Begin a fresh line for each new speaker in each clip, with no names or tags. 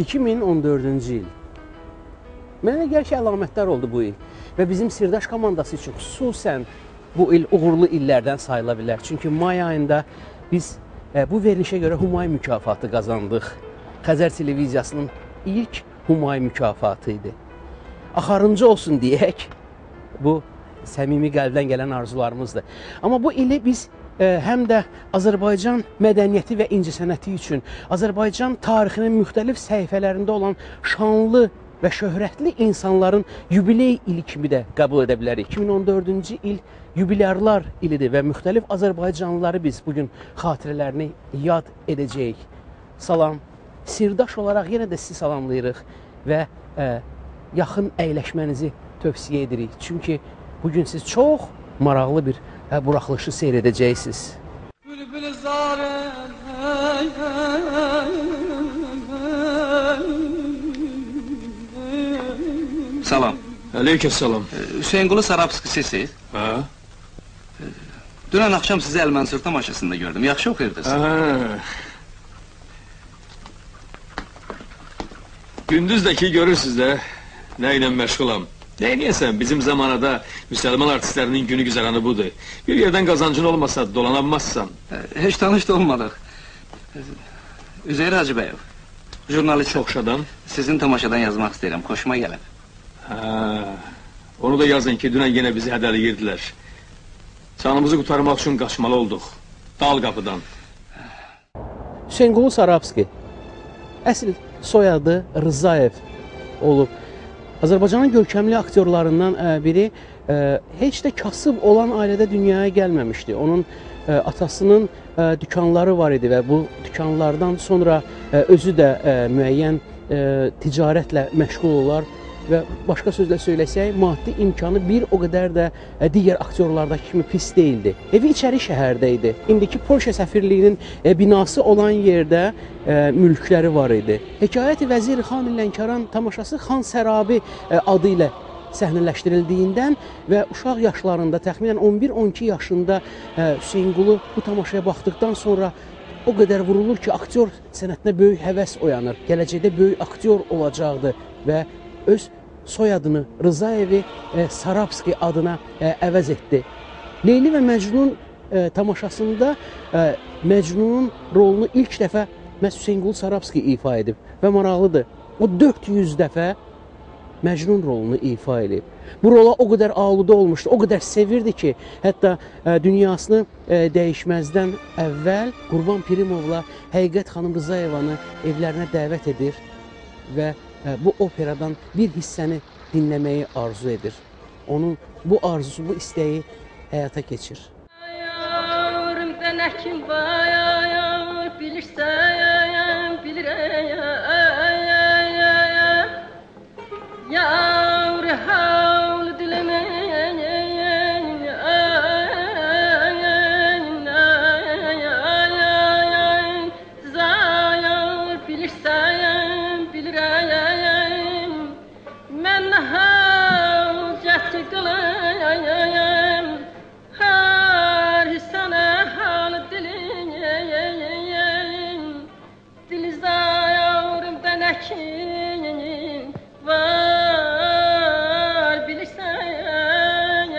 2014-cü il. Mənə gəlir ki, əlamətlər oldu bu il və bizim Sirdaş komandası üçün xüsusən bu il uğurlu illərdən sayıla bilər. Çünki may ayında biz bu verilişə görə Humay mükafatı qazandıq. Xəzər televiziyasının ilk Humay mükafatı idi. Axarıncı olsun deyək, bu səmimi qəlbdən gələn arzularımızdır. Amma bu ili biz həm də Azərbaycan mədəniyyəti və incəsənəti üçün, Azərbaycan tarixinin müxtəlif səhifələrində olan şanlı və şöhrətli insanların yubiley ili kimi də qəbul edə bilərik. 2014-cü il yubilyarlar ilidir və müxtəlif Azərbaycanlıları biz bugün xatirələrini yad edəcəyik. Salam, sirdaş olaraq yenə də sizi salamlayırıq və yaxın əyləşmənizi tövsiyə edirik. Çünki bugün siz çox maraqlı bir buraxılışı seyr edəcəksiniz.
Bülbül zarın
Salam.
Aleykümselam.
Hüseynqulu Sarabski sizsiz?
Ha?
Dünən axşam sizi Əl-Mənsur tamaşasında gördüm. Yaxşı oxuyurdunuz.
Gündüzdəki görürsünüz də, nə ilə məşğulam. Neyniyəsən, bizim zamanada müsəlman artistlərinin günü güzəranı budur. Bir yerdən qazancın olmasa, dolanamazsan.
Heç tanış da olmadıq. Üzeyir Hacıbəyov, jurnalist.
Çox şadam.
Sizin tamaşadan yazmaq istəyirəm, xoşuma gəlib.
Onu da yazın ki, dünən yenə bizi hədəliyirdilər. Canımızı qutarmaq üçün qaçmalı olduq. Dal qapıdan.
Hüseynqulu Sarabski, əsl soyadı Rızaev olub. Azərbaycanın görkəmli aktyorlarından biri heç də kasıb olan ailədə dünyaya gəlməmişdi. Onun atasının dükanları var idi və bu dükanlardan sonra özü də müəyyən ticarətlə məşğul olar və başqa sözlə söyləsək, maddi imkanı bir o qədər də digər aktyorlardakı kimi pis deyildi. Evi içəri şəhərdə idi. İndiki Polşa səfirliyinin binası olan yerdə mülkləri var idi. Hekayəti Vəzir Xan Lənkəran tamaşası Xan Sərabi adı ilə səhnələşdirildiyindən və uşaq yaşlarında, təxminən 11-12 yaşında Hüseynqulu bu tamaşaya baxdıqdan sonra o qədər vurulur ki, aktyor sənətinə böyük həvəs oyanır. Gələcəkdə böyük aktyor olacaqdı və öz soyadını Rızaevi Sarabski adına əvəz etdi. Leyli və Məcnun tamaşasında Məcnunun rolunu ilk dəfə məhz Hüseynqulu Sarabski ifa edib və maraqlıdır. O 400 dəfə Məcnun rolunu ifa edib. Bu rola o qədər aludə olmuşdu, o qədər sevirdi ki, hətta dünyasını dəyişməzdən əvvəl Qurban Pirimovla Həqiqət xanım Rızaevanı evlərinə dəvət edir və bu operadan bir hissəni dinləməyi arzu edir. Onun bu arzusu, bu istəyi həyata keçir.
Yavrum dənəkim var, bilirsən, bilirəm. Yavr havl dilimə, zayar bilirsən, bilirəm. Mən hacət qılayım, hər sənə hal dilim. Dil zayarım dənəkim var, bilirsən,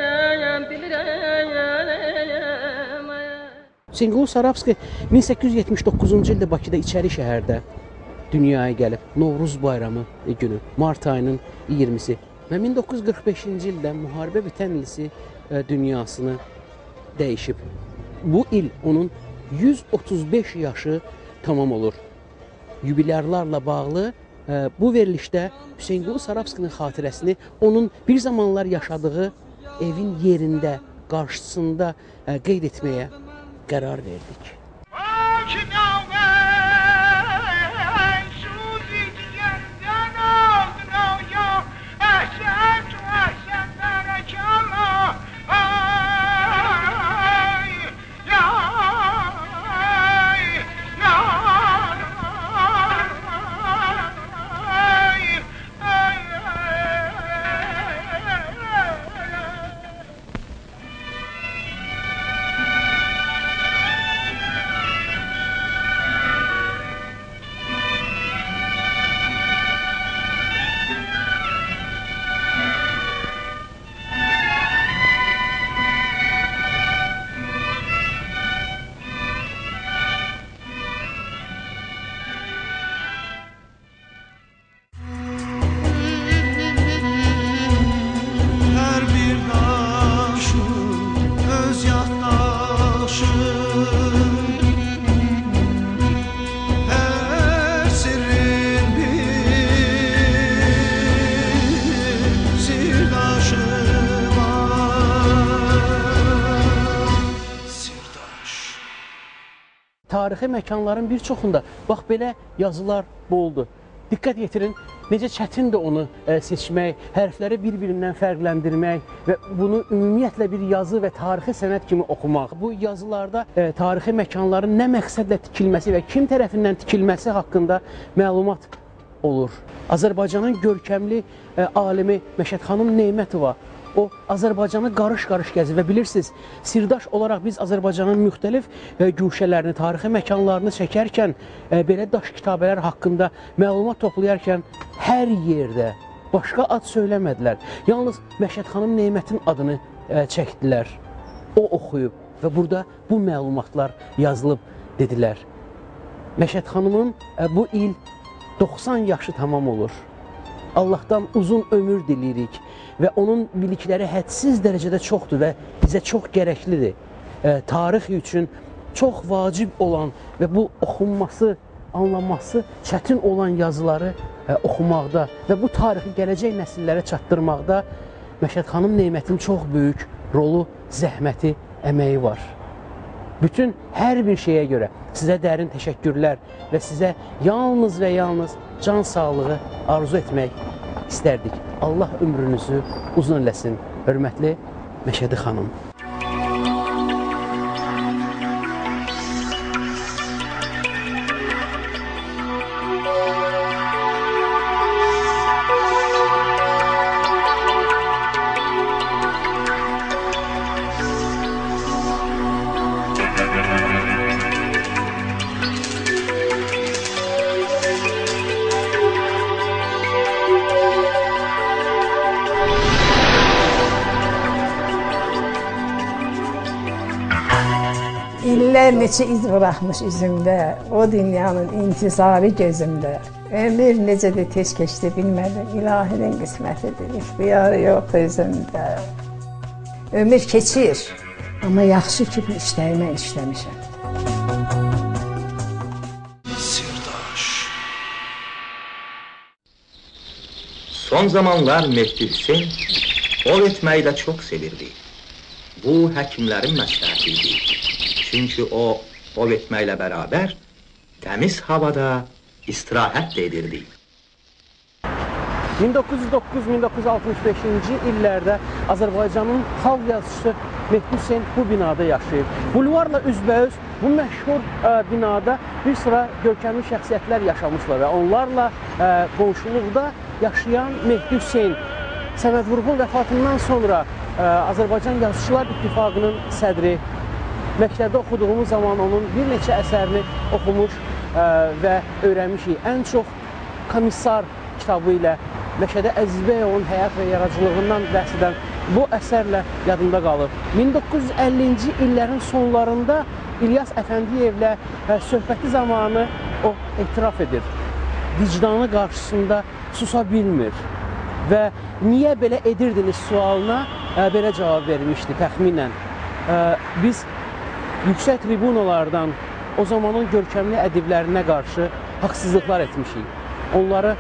bilirəm.
Hüseynqulu Sarabski 1879-cu ildə Bakıda İçəri şəhərdə dünyaya gəlib. Novruz bayramı günü, mart ayının 20-si və 1945-ci ildə müharibə bitən ilsi dünyasını dəyişib. Bu il onun 135 yaşı tamam olur. Yubilyarlarla bağlı bu verilişdə Hüseynqulu Sarabskinin xatirəsini onun bir zamanlar yaşadığı evin yerində, qarşısında qeyd etməyə qərar verdik. tarixi məkanların bir çoxunda bax belə yazılar boldur. Diqqət yetirin, necə çətindir onu seçmək, hərfləri bir-birindən fərqləndirmək və bunu ümumiyyətlə bir yazı və tarixi sənət kimi oxumaq. Bu yazılarda tarixi məkanların nə məqsədlə tikilməsi və kim tərəfindən tikilməsi haqqında məlumat olur. Azərbaycanın görkəmli alimi Məşəd xanım Neymətova, o Azərbaycanı qarış-qarış gəzir və bilirsiniz, sirdaş olaraq biz Azərbaycanın müxtəlif güşələrini, tarixi məkanlarını çəkərkən, belə daş kitabələr haqqında məlumat toplayarkən hər yerdə başqa ad söyləmədilər. Yalnız Məşəd xanım Neymətin adını çəkdilər. O oxuyub və burada bu məlumatlar yazılıb dedilər. Məşəd xanımın bu il 90 yaşı tamam olur. Allahdan uzun ömür diliyirik və onun bilikləri hədsiz dərəcədə çoxdur və bizə çox gərəklidir. Tarix üçün çox vacib olan və bu oxunması, anlaması çətin olan yazıları oxumaqda və bu tarixi gələcək nəsillərə çatdırmaqda Məşəd xanım Neymətin çox böyük rolu, zəhməti, əməyi var. Bütün hər bir şeyə görə sizə dərin təşəkkürlər və sizə yalnız və yalnız can sağlığı arzu etmək istərdik. Allah ömrünüzü uzun eləsin. Hörmətli Məşədi xanım.
İllər neçə iz bıraxmış üzümdə, o dünyanın intizarı gözümdə. Ömür necə də tez keçdi bilmədim, ilahinin qismətidir, ixtiyarı yox özümdə. Ömür keçir, amma yaxşı ki bu işləri mən işləmişəm.
Sirdaş. Son zamanlar Mehdi Hüseyin ov etməyi də çox sevirdi. Bu həkimlərin məsləhəti idi. Çünki o, ov etməklə bərabər, təmiz havada istirahət də edirdi.
1909-1965-ci illərdə Azərbaycanın xalq yazıçısı Mehdi Hüseyin bu binada yaşayıb. Bulvarla üzbəüz bu məşhur binada bir sıra görkəmli şəxsiyyətlər yaşamışlar və onlarla qonşuluqda yaşayan Mehdi Hüseyin Səməd Vurğun vəfatından sonra Azərbaycan Yazıçılar İttifaqının sədri, məktəbdə oxuduğumuz zaman onun bir neçə əsərini oxumuş və öyrənmişik. Ən çox Komissar kitabı ilə Məşədə Əzizbəyovun həyat və yaradıcılığından bəhs edən bu əsərlə yadımda qalıb. 1950-ci illərin sonlarında İlyas Əfəndiyevlə söhbəti zamanı o etiraf edir. Vicdanı qarşısında susa bilmir və niyə belə edirdiniz sualına belə cavab vermişdi təxminən. Biz yüksək tribunalardan o zamanın görkəmli ədiblərinə qarşı haqsızlıqlar etmişik. Onları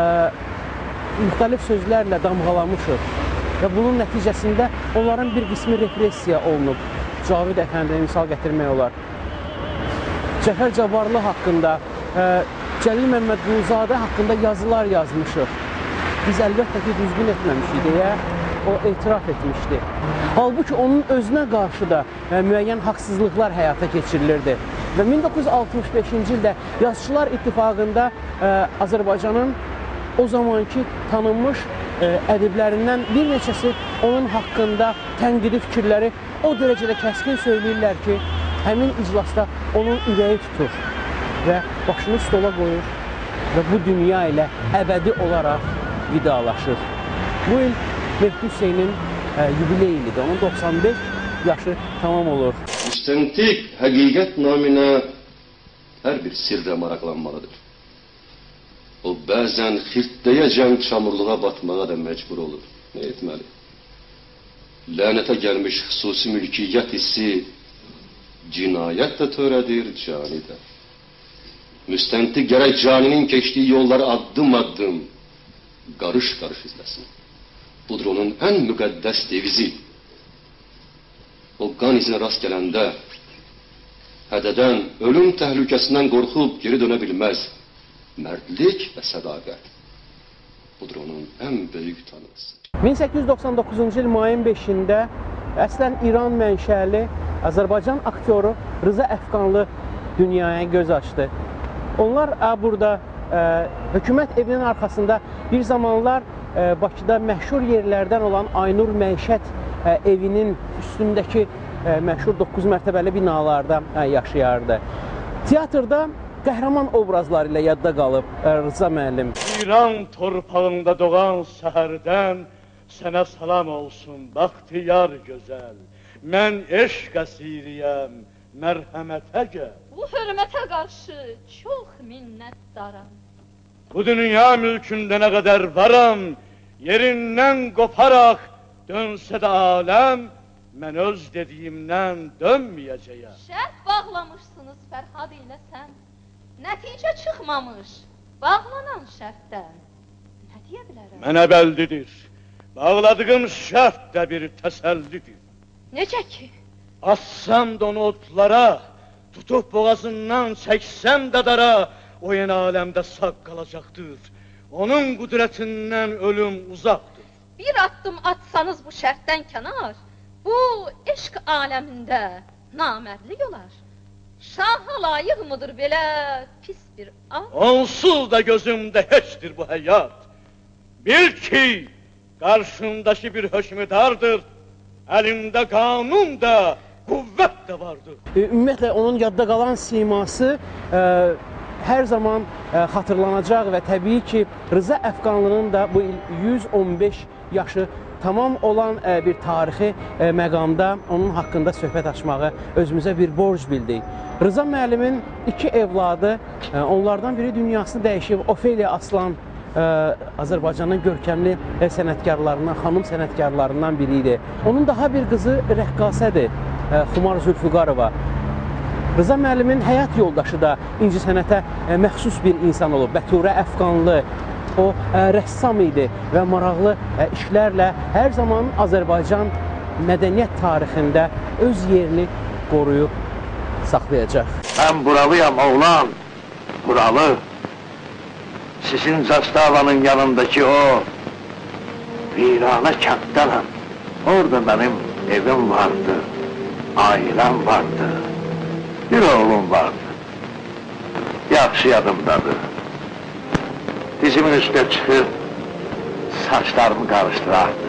müxtəlif sözlərlə damğalamışıq və bunun nəticəsində onların bir qismi repressiya olunub. Cavid Əfəndiyə misal gətirmək olar. Cəfər Cabbarlı haqqında, Cəlil Məmmədquluzadə haqqında yazılar yazmışıq. Biz əlbəttə ki, düzgün etməmişik deyə o etiraf etmişdi. Halbuki onun özünə qarşı da müəyyən haqsızlıqlar həyata keçirilirdi. Və 1965-ci ildə Yazıçılar İttifaqında Azərbaycanın o zamanki tanınmış ədiblərindən bir neçəsi onun haqqında tənqidi fikirləri o dərəcədə kəskin söyləyirlər ki, həmin iclasda onun ürəyi tutur və başını stola qoyur və bu dünya ilə əbədi olaraq vidalaşır. Bu il Mehdi Hüseynin yubiley ilidir. Onun 95 yaşı tamam olur.
Müstəntiq həqiqət naminə hər bir sirrə maraqlanmalıdır. O bəzən xirtdəyəcən çamurluğa batmağa da məcbur olur. Nə etməli? Lənətə gəlmiş xüsusi mülkiyyət hissi cinayət də törədir, cani də. Müstəntiq gərək caninin keçdiyi yolları addım-addım, qarış-qarış izləsin. Budur onun ən müqəddəs devizi. O qan izinə rast gələndə hədədən, ölüm təhlükəsindən qorxub geri dönə bilməz. Mərdlik və sədaqət. Budur onun ən böyük tanrısı.
1899-cu il mayın 5-də əslən İran mənşəli Azərbaycan aktyoru Rıza Əfqanlı dünyaya göz açdı. Onlar burada hökumət evinin arxasında bir zamanlar Bakıda məşhur yerlərdən olan Aynur Məişət evinin üstündəki məşhur 9 mərtəbəli binalarda yaşayardı. Teatrda qəhrəman obrazları ilə yadda qalıb Rıza müəllim.
İran torpağında doğan səhərdən sənə salam olsun, baxtiyar gözəl. Mən eşq əsiriyəm, mərhəmətə gəl.
Bu hörmətə qarşı çox minnətdaram.
Bu dünya mülkündə nə qədər varam, yerindən qoparaq dönsə də aləm, mən öz dediyimdən dönməyəcəyəm.
Şərt bağlamışsınız Fərhad ilə sən, nəticə çıxmamış bağlanan şərtdən. Nə deyə bilərəm?
Mənə bəllidir, bağladığım şərt də bir təsəllidir.
Necə ki?
Assam da onu otlara, tutub boğazından çəksəm də dara, o yeni aləmdə sağ qalacaqdır. Onun qüdrətindən ölüm uzaqdır.
Bir addım atsanız bu şərtdən kənar, bu eşq aləmində namərdlik olar. Şaha layiq mıdır belə pis bir an?
Onsuz da gözümdə heçdir bu həyat. Bil ki, qarşımdakı bir hökmdardır, əlimdə qanun da, qüvvət də vardır.
Ümumiyyətlə, onun yadda qalan siması hər zaman xatırlanacaq və təbii ki, Rıza Əfqanlının da bu il 115 yaşı tamam olan bir tarixi məqamda onun haqqında söhbət açmağı özümüzə bir borc bildik. Rıza müəllimin 2 evladı, onlardan biri dünyasını dəyişib, Ofeliya Aslan Azərbaycanın görkəmli sənətkarlarından, xanım sənətkarlarından biri idi. Onun daha bir qızı rəqqasədir, Xumar Zülfüqarova. Rıza müəllimin həyat yoldaşı da incəsənətə məxsus bir insan olub. Bəturə Əfqanlı, o rəssam idi və maraqlı işlərlə hər zaman Azərbaycan mədəniyyət tarixində öz yerini qoruyub saxlayacaq.
Mən buralıyam oğlan, buralı. Sizin zastavanın yanındakı o virana kənddanam. Orada mənim evim vardı, ailəm vardı, bir oğlum vardı. Yaxşı yadımdadır. Dizimin üstə çıxıb saçlarımı qarışdırardı.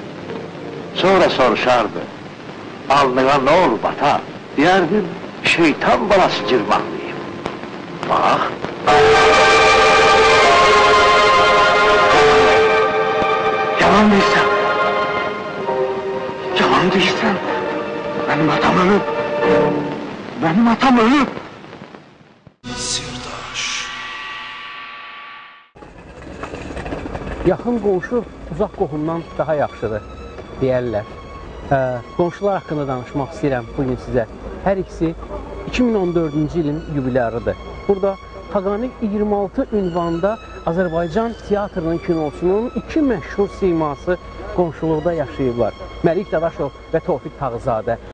Sonra soruşardı, alnına nə olub ata? Deyərdim, şeytan balası cırmaqlıyım. Bax. Yalan deyirsən. Yalan deyirsən. Mənim atam ölüb. Mənim atam ölüb.
Sirdaş.
Yaxın qonşu uzaq qohumdan daha yaxşıdır, deyərlər. Qonşular haqqında danışmaq istəyirəm bugün sizə. Hər ikisi 2014-cü ilin yubilyarıdır. Burada Xaqani 26 ünvanda Azərbaycan teatrının, kinosunun 2 məşhur siması qonşuluqda yaşayıblar. Məlik Dadaşov və Tofiq Tağızadə.